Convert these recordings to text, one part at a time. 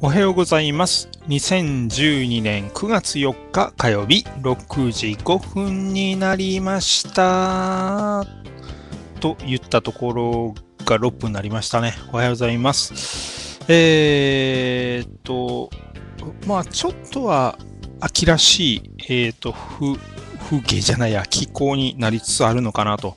おはようございます。2012年9月4日火曜日6時5分になりました。と言ったところが6分になりましたね。おはようございます。ちょっとは秋らしい、風景じゃないや、気候になりつつあるのかなと。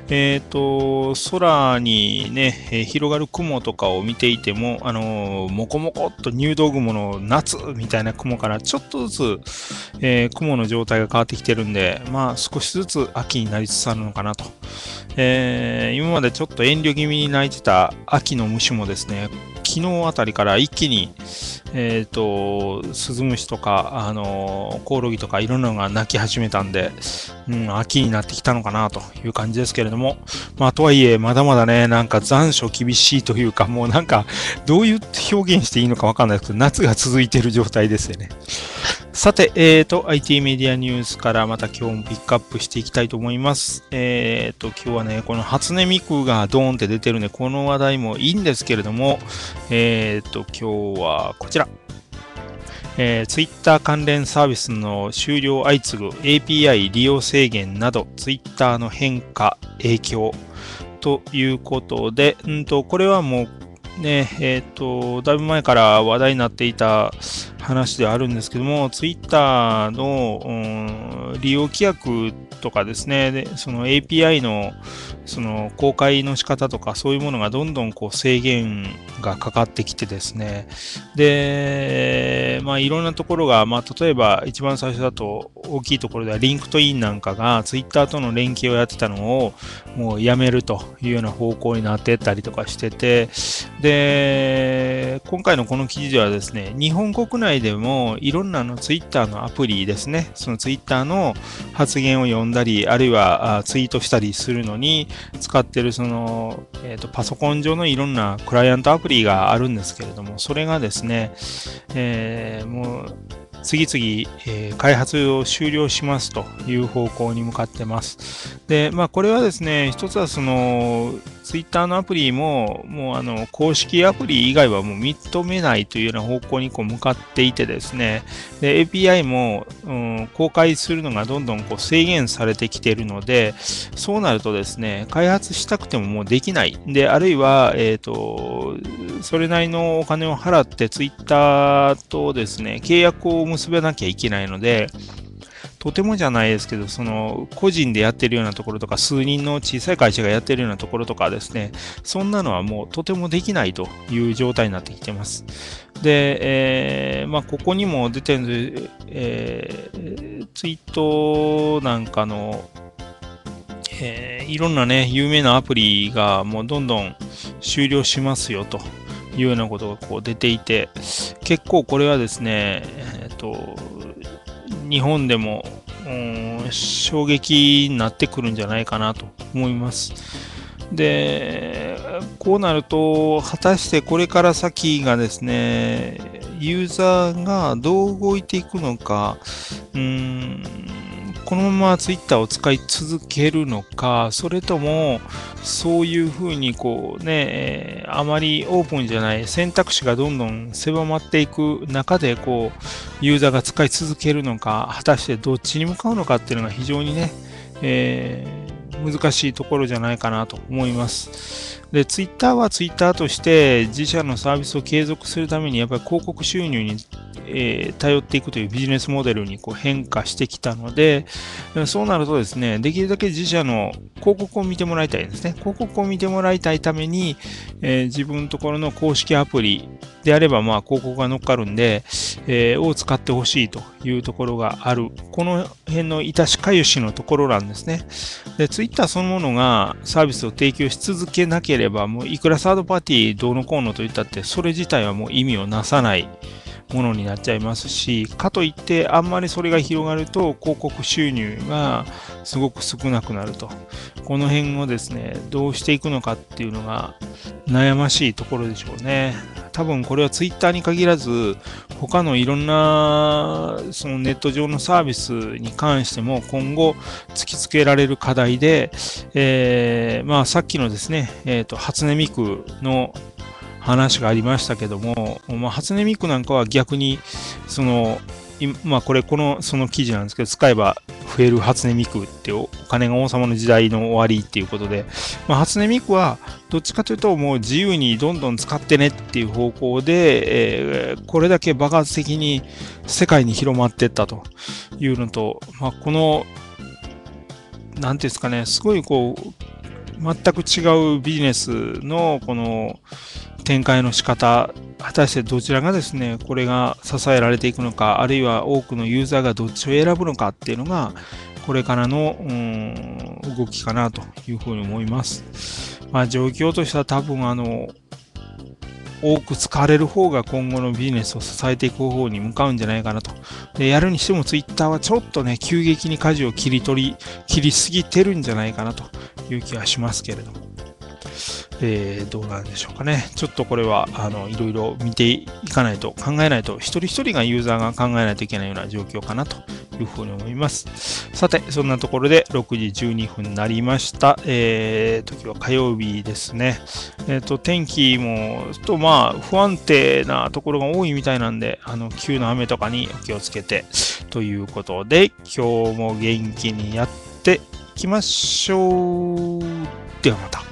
空にね、広がる雲とかを見ていても、もこもこっと入道雲の夏みたいな雲からちょっとずつ、雲の状態が変わってきてるんで、少しずつ秋になりつつあるのかなと。今までちょっと遠慮気味に鳴いてた秋の虫もですね、昨日あたりから一気に、スズムシとか、コオロギとかいろんなのが鳴き始めたんで、秋になってきたのかなという感じですけれども、とはいえ、まだまだね、なんか残暑厳しいというか、もうなんか、どういう表現していいのかわかんないですけど、夏が続いている状態ですよね。さて、IT メディアニュースからまた今日もピックアップしていきたいと思います。今日はね、この初音ミクがドーンって出てるんで、この話題もいいんですけれども、今日はこちら。Twitter 関連サービスの終了相次ぐ API 利用制限など、Twitter の変化、影響ということで、これはもうね、だいぶ前から話題になっていた話ではあるんですけども、ツイッターの、利用規約とかですね、でその API のその公開の仕方とかそういうものがどんどんこう制限がかかってきてですね、で、いろんなところが、例えば一番最初だと大きいところではリンクトインなんかがツイッターとの連携をやってたのをもうやめるというような方向になってったりとかしてて、で、今回のこの記事ではですね、日本国内でもいろんなツイッターのアプリですね、そのツイッターの発言を読んだり、あるいはツイートしたりするのに使ってるその、パソコン上のいろんなクライアントアプリがあるんですけれども、それがですね、もう次々、開発を終了しますという方向に向かってます。で、これはですね、一つはその、ツイッターのアプリも、もう公式アプリ以外はもう認めないというような方向にこう向かっていてですね、で、API も、公開するのがどんどんこう制限されてきているので、そうなるとですね、開発したくてももうできない。で、あるいは、それなりのお金を払ってツイッターとですね、契約を結べなきゃいけないので、とてもじゃないですけど、その個人でやってるようなところとか、数人の小さい会社がやってるようなところとかですね、そんなのはもうとてもできないという状態になってきてます。で、ここにも出てる、ツイートなんかの、いろんなね、有名なアプリがもうどんどん終了しますよというようなことがこう出ていて、結構これはですね、日本でも、衝撃になってくるんじゃないかなと思います。で、こうなると、果たしてこれから先がですね、ユーザーがどう動いていくのか、このままツイッターを使い続けるのか、それとも、そういうふうにこうね、あまりオープンじゃない選択肢がどんどん狭まっていく中で、こう、ユーザーが使い続けるのか、果たしてどっちに向かうのかっていうのが非常にね、難しいところじゃないかなと思います。で、ツイッターはツイッターとして自社のサービスを継続するためにやっぱり広告収入に、頼っていくというビジネスモデルにこう変化してきたので、そうなるとですね、できるだけ自社の広告を見てもらいたいんですね。広告を見てもらいたいために、自分のところの公式アプリであれば広告が乗っかるんで、を使ってほしいというところがある。この辺のいたしかゆしのところなんですね。で、ツイッターそのものがサービスを提供し続けなければ、もういくらサードパーティーどうのこうのといったって、それ自体はもう意味をなさないものになっちゃいますし、かといってあんまりそれが広がると広告収入がすごく少なくなると。この辺をですね、どうしていくのかっていうのが悩ましいところでしょうね。多分これはツイッターに限らず、他のいろんなそのネット上のサービスに関しても今後突きつけられる課題で、さっきのですね、初音ミクの話がありましたけども、まあ、初音ミクなんかは逆に、その、まあ、その記事なんですけど、使えば増える初音ミクってお金が王様の時代の終わりっていうことで、まあ、初音ミクはどっちかというともう自由にどんどん使ってねっていう方向で、これだけ爆発的に世界に広まっていったというのと、まあ、この、なんていうんですかね、すごいこう、全く違うビジネスのこの展開の仕方、果たしてどちらがですね、これが支えられていくのか、あるいは多くのユーザーがどっちを選ぶのかっていうのが、これからの動きかなというふうに思います。まあ、状況としては多分多く使われる方が今後のビジネスを支えていく方に向かうんじゃないかなと。で、やるにしてもツイッターはちょっとね、急激に舵を切りすぎてるんじゃないかなという気はしますけれども。どうなんでしょうかね。ちょっとこれは、いろいろ見ていかないと、考えないと、一人一人がユーザーが考えないといけないような状況かなというふうに思います。さて、そんなところで6時12分になりました。時は火曜日ですね。天気も、まあ、不安定なところが多いみたいなんで、急な雨とかにお気をつけて、ということで、今日も元気にやっていきましょう。ではまた。